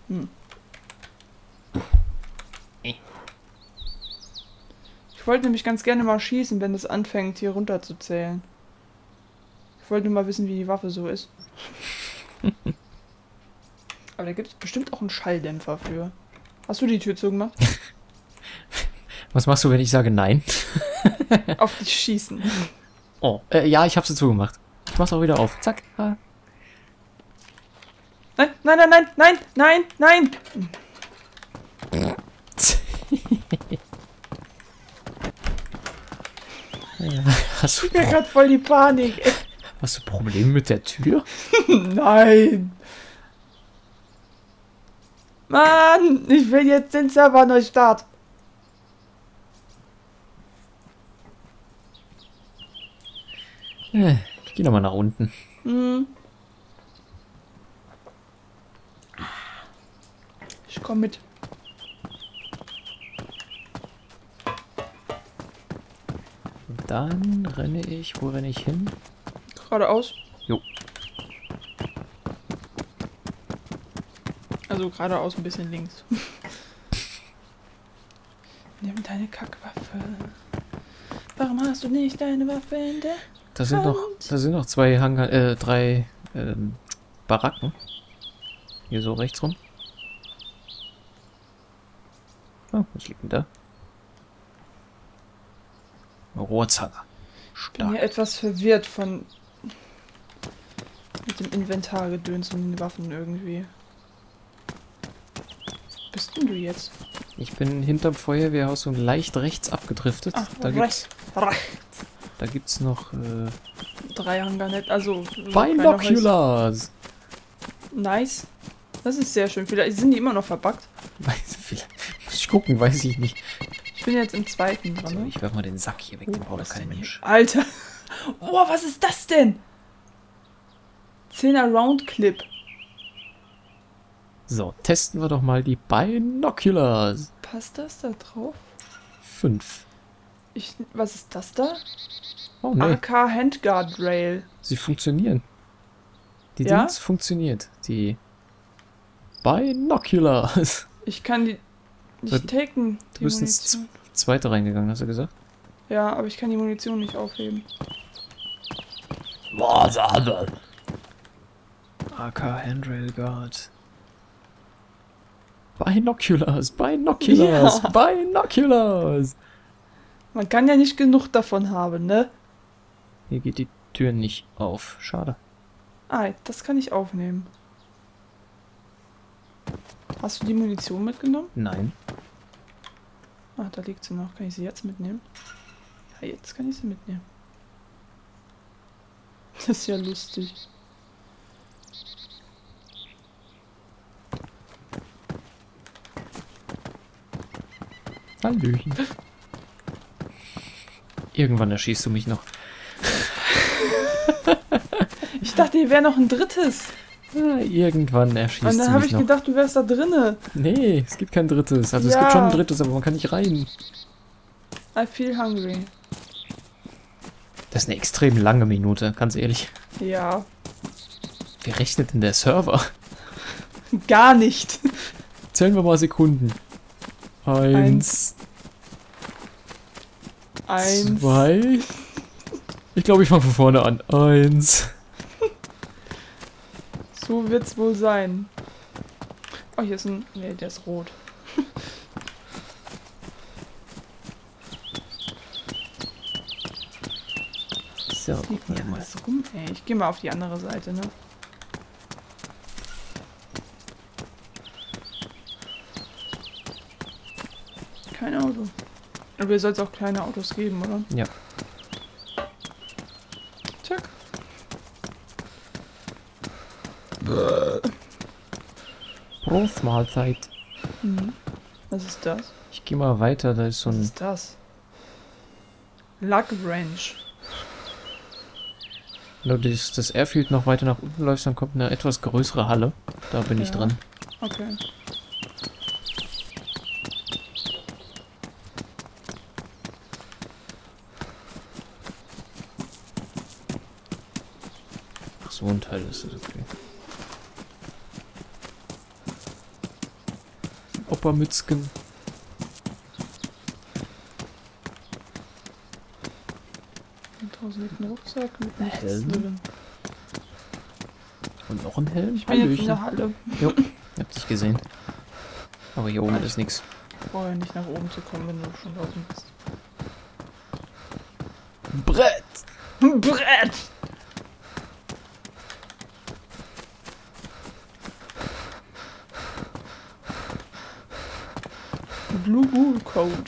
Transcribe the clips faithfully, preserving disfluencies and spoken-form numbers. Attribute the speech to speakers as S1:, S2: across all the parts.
S1: Hm. Ich wollte nämlich ganz gerne mal schießen, wenn es anfängt, hier runter zu zählen. Ich wollte nur mal wissen, wie die Waffe so ist. Aber da gibt es bestimmt auch einen Schalldämpfer für. Hast du die Tür zugemacht?
S2: Was machst du, wenn ich sage nein?
S1: Auf dich schießen.
S2: Oh, äh, ja, ich habe sie zugemacht. Ich mach's auch wieder auf. Zack. Ah.
S1: Nein, nein, nein, nein, nein, nein, nein!
S2: Ja, hast, du
S1: Ich krieg grad voll die Panik.
S2: hast du Probleme mit der Tür?
S1: Nein! Mann, ich will jetzt den Server neu starten.
S2: Ich geh nochmal nach unten.
S1: Hm. Ich komm mit.
S2: Und dann renne ich. Wo renne ich hin?
S1: Geradeaus.
S2: Jo.
S1: Also geradeaus ein bisschen links. Nimm deine Kackwaffe. Warum hast du nicht deine Waffe in der
S2: Da sind noch, da sind noch zwei Hangar, äh, drei ähm, Baracken. Hier so rechts rum. Oh, was liegt denn da? Rohrzange.
S1: Ich bin hier
S2: Stark.
S1: etwas verwirrt von mit dem Inventargedöns und den Waffen irgendwie. Wo bist denn du jetzt?
S2: Ich bin hinterm Feuerwehrhaus und leicht rechts abgedriftet.
S1: Ach,
S2: da gibt's,
S1: rechts. Rechts.
S2: da gibt's noch äh,
S1: Drei Hangar nicht, also so kleine Häuser.
S2: Binoculars.
S1: Nice. Das ist sehr schön. Vielleicht sind die immer noch verbuggt.
S2: Weiß, vielleicht, muss ich gucken, weiß ich nicht.
S1: Ich bin jetzt im zweiten dran.
S2: So,
S1: Ne?
S2: ich werf mal den Sack hier weg, den
S1: Oh,
S2: braucht
S1: was
S2: kein
S1: denn hier?
S2: Mensch.
S1: Alter. Oh, was ist das denn? zehner Round Clip.
S2: So, testen wir doch mal die Binoculars.
S1: Passt das da drauf?
S2: Fünf.
S1: Ich, was ist das da?
S2: Oh ne,
S1: A K Handguard Rail.
S2: sie funktionieren. Die
S1: Ja?
S2: Dings funktioniert. Die Binoculars.
S1: Ich kann die nicht taken.
S2: Du
S1: Die
S2: bist ins
S1: Munition.
S2: zweite reingegangen, hast du gesagt?
S1: Ja, aber ich kann die Munition nicht aufheben.
S2: Was aber? A K Handrail Guard. Binoculars, Binoculars,
S1: Ja.
S2: Binoculars.
S1: Man kann ja nicht genug davon haben, ne?
S2: Hier geht die Tür nicht auf. Schade.
S1: Ah, das kann ich aufnehmen. Hast du die Munition mitgenommen?
S2: Nein.
S1: Ah, da liegt sie noch. Kann ich sie jetzt mitnehmen? Ja, jetzt kann ich sie mitnehmen. Das ist ja lustig.
S2: Hallöchen. Irgendwann erschießt du mich noch.
S1: Ich dachte, hier wäre noch ein drittes.
S2: Ah, irgendwann erschießt
S1: Und
S2: du
S1: dann habe
S2: mich
S1: ich
S2: noch.
S1: gedacht, du wärst da drinne.
S2: Nee, es gibt kein drittes. Also es
S1: Ja.
S2: gibt schon ein drittes, aber man kann nicht rein.
S1: I feel hungry.
S2: Das ist eine extrem lange Minute, ganz ehrlich.
S1: Ja,
S2: Wie rechnet denn der Server?
S1: gar nicht.
S2: Zählen wir mal Sekunden. Eins,
S1: Eins.
S2: zwei. Ich glaube, ich fange von vorne an. Eins.
S1: So wird's wohl sein. Oh, hier ist ein... Nee, der ist rot.
S2: So,
S1: Liegt hier
S2: warte mal.
S1: alles rum? Ey, ich gehe mal auf die andere Seite, ne? Kein Auto. Aber hier soll es auch kleine Autos geben, oder?
S2: Ja.
S1: Zack.
S2: Prost, Mahlzeit.
S1: Mhm. Was ist das?
S2: Ich gehe mal weiter, da ist so
S1: Was
S2: ein...
S1: ist das? Luck Ranch.
S2: Wenn du das, das Airfield noch weiter nach unten läufst, dann kommt eine etwas größere Halle. Da bin ich
S1: Ja.
S2: dran.
S1: Okay.
S2: Ach, so ein Teil ist das, okay. Nachbarmützgen.
S1: Und draußen liegt ein Rucksack mit nichts
S2: Helm.
S1: drin.
S2: Und noch ein Helm.
S1: Ich bin jetzt in der Halle.
S2: Jo, hab dich gesehen. Aber hier oben ist nichts.
S1: Ich brauche ja nicht nach oben zu kommen, wenn du schon draußen bist.
S2: Brett!
S1: Brett! Blue Wool Code.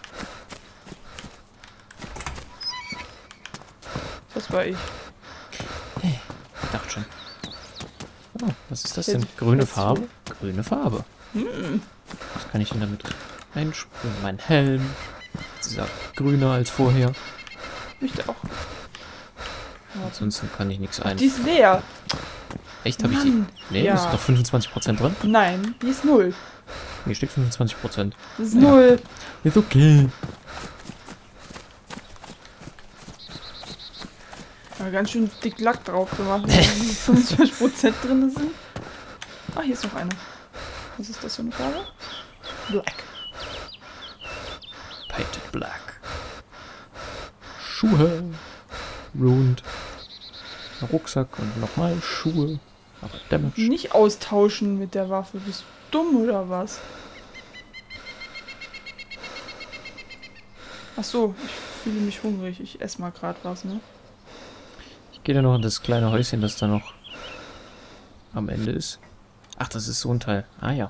S1: Das war ich.
S2: Ich dachte schon. Oh, was ist das
S1: Jetzt-
S2: denn? Grüne
S1: jetzt
S2: Farbe? Grüne Farbe.
S1: Hm.
S2: Was kann ich denn damit einsprühen? Mein Helm. Dieser grüner als vorher.
S1: Ich auch.
S2: Ansonsten kann ich nichts
S1: Die
S2: ein.
S1: ist leer.
S2: Echt, habe ich die?
S1: Mann.
S2: Nee,
S1: Ja.
S2: ist noch fünfundzwanzig Prozent drin.
S1: Nein, die ist null.
S2: Hier steht fünfundzwanzig Prozent.
S1: Das ist
S2: Ja.
S1: null.
S2: Ist okay.
S1: Aber ganz schön dick Lack drauf gemacht, wenn fünfundzwanzig Prozent drin sind. Ah, hier ist noch eine. Was ist das für eine Farbe? Black.
S2: Painted Black. Schuhe. Ruined. Ein Rucksack und nochmal Schuhe. Aber damaged.
S1: Nicht austauschen mit der Waffe. Bist du dumm oder was? Ach so, ich fühle mich hungrig. Ich esse mal gerade was, ne?
S2: Ich gehe da noch in das kleine Häuschen, das da noch am Ende ist. Ach, das ist so ein Teil. Ah ja.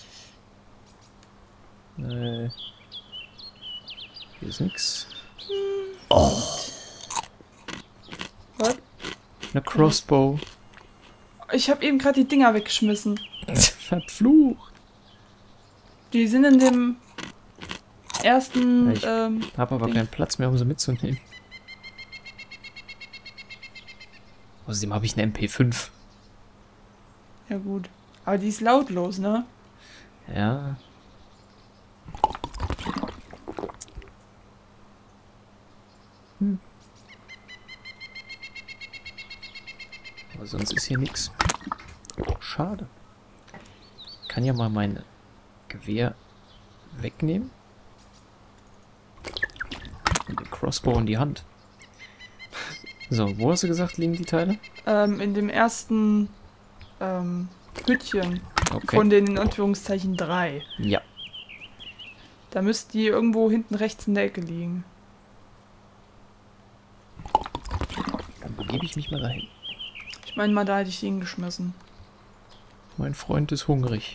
S2: Äh, hier ist nix. Oh,
S1: Was?
S2: eine Crossbow.
S1: Ich habe eben gerade die Dinger weggeschmissen.
S2: Verflucht.
S1: Die sind in dem ersten.
S2: Ja, ich
S1: ähm,
S2: Hab aber
S1: Ding.
S2: keinen Platz mehr, um sie mitzunehmen. Außerdem habe ich eine M P fünf.
S1: ja gut. Aber die ist lautlos, ne?
S2: Ja. Hm. Aber sonst ist hier nichts. Schade. Ich kann ja mal mein Gewehr wegnehmen. Und den Crossbow in die Hand. So, wo hast du gesagt, liegen die Teile?
S1: Ähm, in dem ersten ähm, Hütchen
S2: Okay.
S1: von den in Anführungszeichen drei.
S2: Ja.
S1: Da müsste die irgendwo hinten rechts in der Ecke liegen.
S2: Dann begebe ich mich mal dahin.
S1: Ich meine mal, da hätte ich die hingeschmissen.
S2: Mein Freund ist hungrig.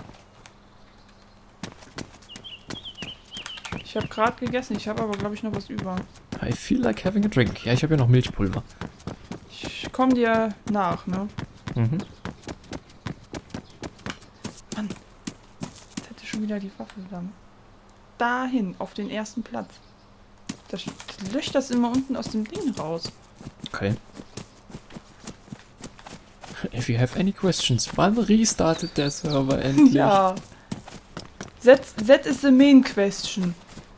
S1: Ich habe gerade gegessen, ich habe aber glaube ich noch was über.
S2: I feel like having a drink. Ja, ich habe ja noch Milchpulver.
S1: Ich komme dir nach, ne?
S2: Mhm.
S1: Mann. Jetzt hätte schon wieder die Waffe dann. Dahin, auf den ersten Platz. Das, das löscht das immer unten aus dem Ding raus.
S2: Okay. If you have any questions, wann restartet der Server endlich?
S1: Ja. That, that is the main question.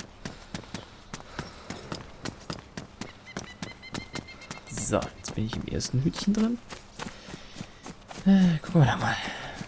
S2: So, jetzt bin ich im ersten Hütchen drin. Äh, gucken wir da mal.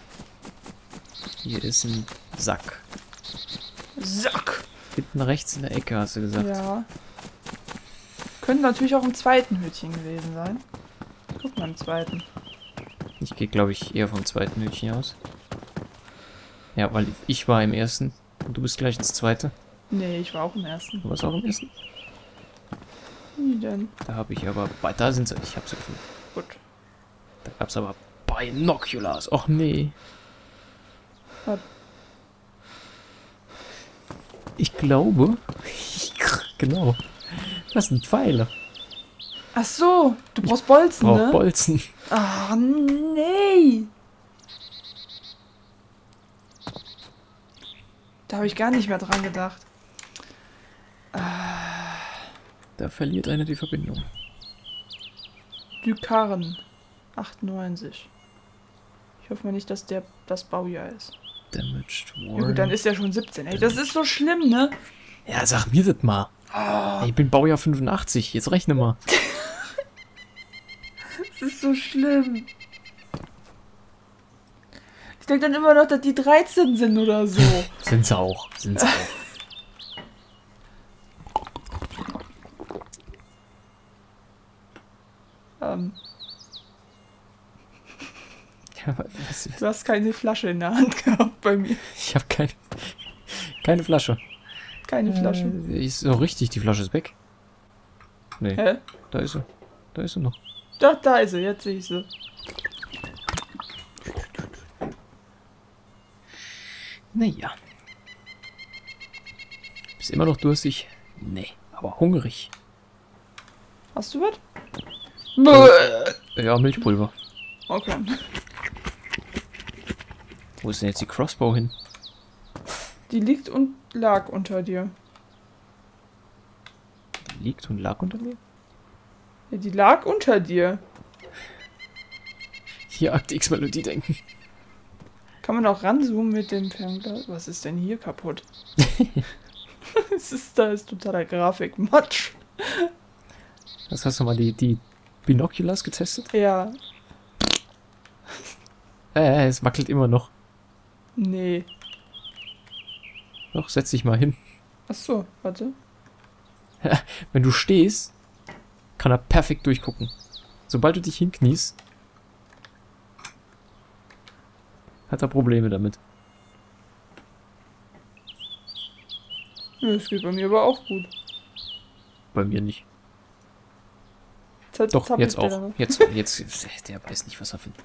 S2: Hier ist ein Sack.
S1: Sack.
S2: Hinten rechts in der Ecke, hast du gesagt.
S1: Ja. Könnte natürlich auch im zweiten Hütchen gewesen sein. Guck mal im zweiten.
S2: Ich gehe, glaube ich, eher vom zweiten Hütchen aus. Ja, weil ich war im ersten und du bist gleich ins zweite.
S1: Nee, ich war auch im ersten.
S2: Du warst auch im ersten?
S1: Wie denn?
S2: Da habe ich aber... bei- Da sind sie. Ich habe sie gefunden.
S1: Gut.
S2: Da gab es aber Binoculars. Och nee.
S1: Was?
S2: Ich glaube... genau. Das sind Pfeile.
S1: Ach so, du brauchst Bolzen,
S2: Brauch
S1: ne?
S2: Bolzen.
S1: Ach nee. Da habe ich gar nicht mehr dran gedacht.
S2: Da verliert einer die Verbindung.
S1: Dukarren. achtundneunzig. Ich hoffe mal nicht, dass der das Baujahr ist.
S2: Damaged
S1: Ja
S2: Warren.
S1: gut, dann ist er schon siebzehn. Ey, das ist so schlimm, ne?
S2: Ja, sag mir das mal.
S1: Oh,
S2: Ich bin Baujahr fünfundachtzig. Jetzt rechne mal.
S1: das ist so schlimm. Ich denke dann immer noch, dass die dreizehn sind oder so.
S2: Sind sie auch. Sind sie auch.
S1: ähm,
S2: Ja, was,
S1: du hast keine Flasche in der Hand gehabt bei mir.
S2: ich habe keine, keine Flasche.
S1: Keine Flasche.
S2: Äh, ist so richtig, die Flasche ist weg. Nee,
S1: Hä?
S2: da ist sie. Da ist sie noch.
S1: Doch, da ist sie. Jetzt sehe ich sie.
S2: Naja. Bist immer noch durstig? Nee, aber hungrig.
S1: Hast du was?
S2: Ja, Milchpulver.
S1: Okay.
S2: Wo ist denn jetzt die Crossbow hin?
S1: Die liegt und lag unter dir.
S2: Die liegt und lag unter mir?
S1: Ja, die lag unter dir.
S2: Hier Akt X Melodie denken.
S1: Kann man auch ranzoomen mit dem Fernglas? Was ist denn hier kaputt? Es ist, da ist totaler Grafikmatsch.
S2: Was hast du mal die, die Binoculars getestet?
S1: Ja.
S2: Äh, es wackelt immer noch.
S1: Nee.
S2: Doch, setz dich mal hin.
S1: Achso, warte.
S2: Wenn du stehst, kann er perfekt durchgucken. Sobald du dich hinkniest, hat er Probleme damit.
S1: Ja, das geht bei mir aber auch gut.
S2: Bei mir nicht.
S1: Jetzt
S2: Doch,
S1: zappelt
S2: jetzt
S1: der
S2: auch.
S1: da.
S2: Jetzt, jetzt, der weiß nicht, was er findet.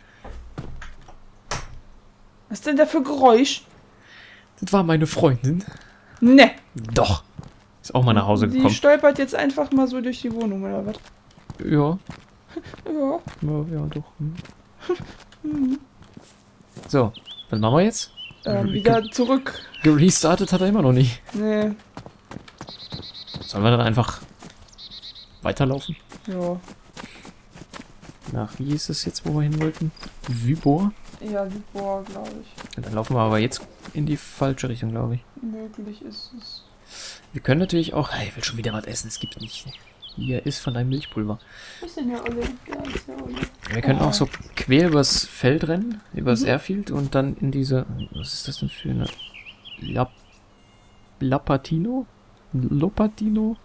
S1: Was ist denn da für Geräusch?
S2: Das war meine Freundin.
S1: Ne.
S2: Doch. Ist auch mal nach Hause
S1: Die
S2: gekommen.
S1: stolpert jetzt einfach mal so durch die Wohnung, oder was?
S2: Ja.
S1: Ja.
S2: Ja, ja, doch. Hm. So, was machen wir jetzt?
S1: Ähm, wieder zurück.
S2: Gerestartet hat er immer noch nicht.
S1: Nee.
S2: Sollen wir dann einfach weiterlaufen?
S1: Ja.
S2: Nach, wie ist es jetzt, wo wir hin wollten? Vybor?
S1: Ja, die Bohr, glaube ich.
S2: Ja, dann laufen wir aber jetzt in die falsche Richtung, glaube ich.
S1: Möglich ist es.
S2: Wir können natürlich auch... Hey, ich will schon wieder was essen, es gibt nicht. Hier ist von deinem Milchpulver.
S1: Wo ist denn der Olle? Da ist der Olle.
S2: Wir können auch so quer übers Feld rennen, übers
S1: Mhm.
S2: Airfield und dann in diese... Was ist das denn für eine... Lap Lapatino? Lopatino?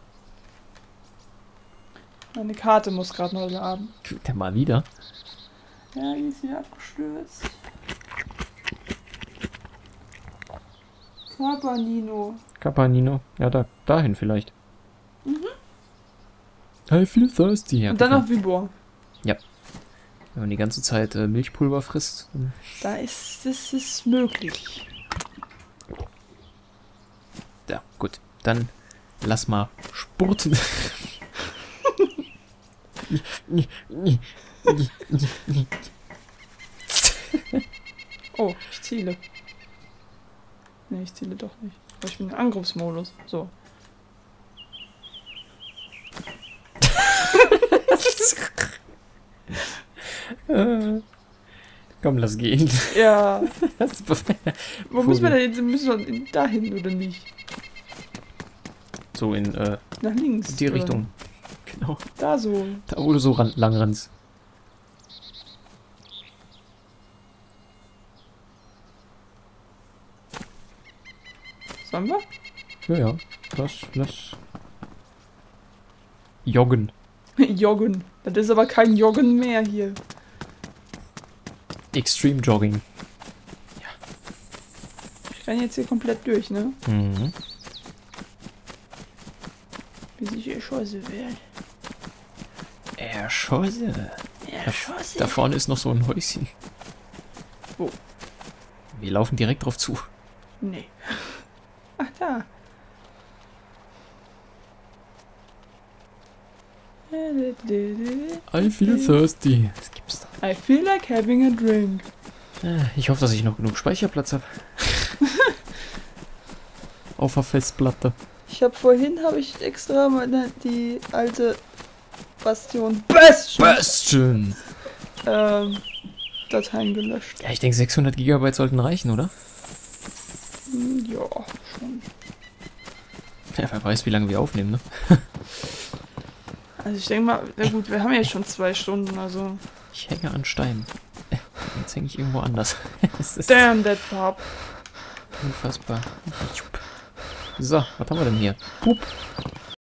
S1: Meine Karte muss gerade neu laden.
S2: Der mal wieder.
S1: Ja, die ist wieder abgestürzt. Capanino.
S2: Capanino. Ja, da, dahin vielleicht. Mhm. I feel thirsty. Ja,
S1: Und dann
S2: okay.
S1: noch Vibor.
S2: Wenn man die ganze Zeit äh, Milchpulver frisst. dann-
S1: Da ist es ist möglich.
S2: Ja, gut. Dann lass mal spurten.
S1: Oh, ich ziele. Ne, ich ziele doch nicht. Aber ich bin im Angriffsmodus. So.
S2: Äh, Komm, lass gehen.
S1: Ja.
S2: Das-
S1: Wo müssen wir denn jetzt? Müssen wir dahin oder nicht?
S2: So in äh,
S1: Nach links.
S2: die
S1: oder?
S2: Richtung. Genau.
S1: Da so.
S2: Da, wo du so ran, lang rennst.
S1: Sollen wir?
S2: Ja, ja. Lass, lass. Joggen.
S1: Joggen. Das ist aber kein Joggen mehr hier.
S2: Extreme Jogging.
S1: Ich renne jetzt hier komplett durch, ne?
S2: Mhm.
S1: Wie sich erschossen wird.
S2: Erschosse. Da,
S1: Erschossen.
S2: da vorne ist noch so ein Häuschen.
S1: Wo?
S2: Wir laufen direkt drauf zu.
S1: Nee. Ach, da.
S2: I feel thirsty. Das gibt's doch.
S1: I feel like having a drink.
S2: Ah, ich hoffe, dass ich noch genug Speicherplatz habe. Auf der Festplatte.
S1: Ich habe vorhin habe ich extra meine die alte Bastion Bastion
S2: Bastion!
S1: ähm, Dateien gelöscht.
S2: Ja, ich denke sechshundert Gigabyte sollten reichen, oder?
S1: Hm, ja, schon.
S2: Ja, wer weiß, wie lange wir aufnehmen, ne?
S1: Also ich denke mal, na gut, wir haben ja schon zwei Stunden, also
S2: Ich hänge an Steinen. jetzt hänge ich irgendwo anders. Das ist
S1: Damn that pop.
S2: unfassbar. So, was haben wir denn hier? Pup.